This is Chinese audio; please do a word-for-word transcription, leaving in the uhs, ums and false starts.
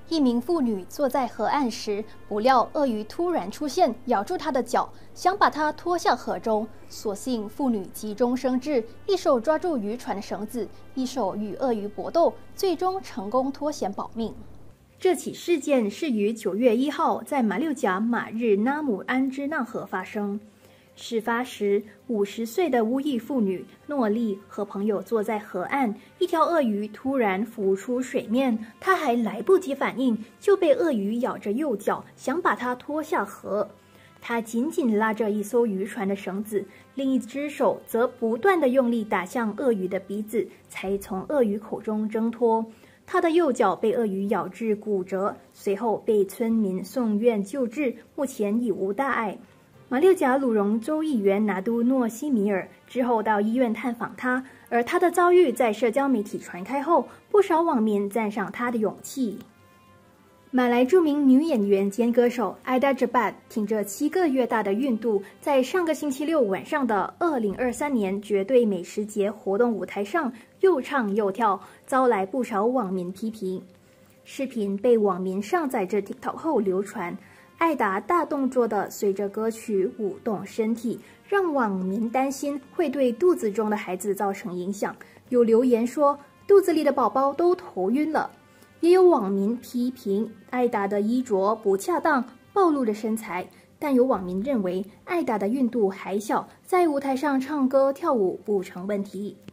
一名妇女坐在河岸时，不料鳄鱼突然出现，咬住她的脚，想把她拖下河中。所幸妇女急中生智，一手抓住渔船的绳子，一手与鳄鱼搏斗，最终成功脱险保命。这起事件是于九月一号在马六甲马日那姆安支那河发生。事发时，五十岁的乌裔妇女诺丽和朋友坐在河岸，一条鳄鱼突然浮出水面，她还来不及反应，就被鳄鱼咬着右脚，想把她拖下河。她紧紧拉着一艘渔船的绳子，另一只手则不断地用力打向鳄鱼的鼻子，才从鳄鱼口中挣脱。她的右脚被鳄鱼咬至骨折，随后被村民送院救治，目前已无大碍。马六甲鲁荣州议员拿督诺西米尔之后到医院探访他，而他的遭遇在社交媒体传开后，不少网民赞赏他的勇气。马来著名女演员兼歌手艾达·哲巴挺着七个月大的孕肚，在上个星期六晚上的二零二三年绝对美食节活动舞台上又唱又跳，遭来不少网民批评。视频被网民上载至 TikTok 后流传。艾达大动作地随着歌曲舞动身体，让网民担心会对肚子中的孩子造成影响。有留言说，肚子里的宝宝都头晕了。也有网民批评艾达的衣着不恰当，暴露了身材。但有网民认为，艾达的孕肚还小，在舞台上唱歌跳舞不成问题。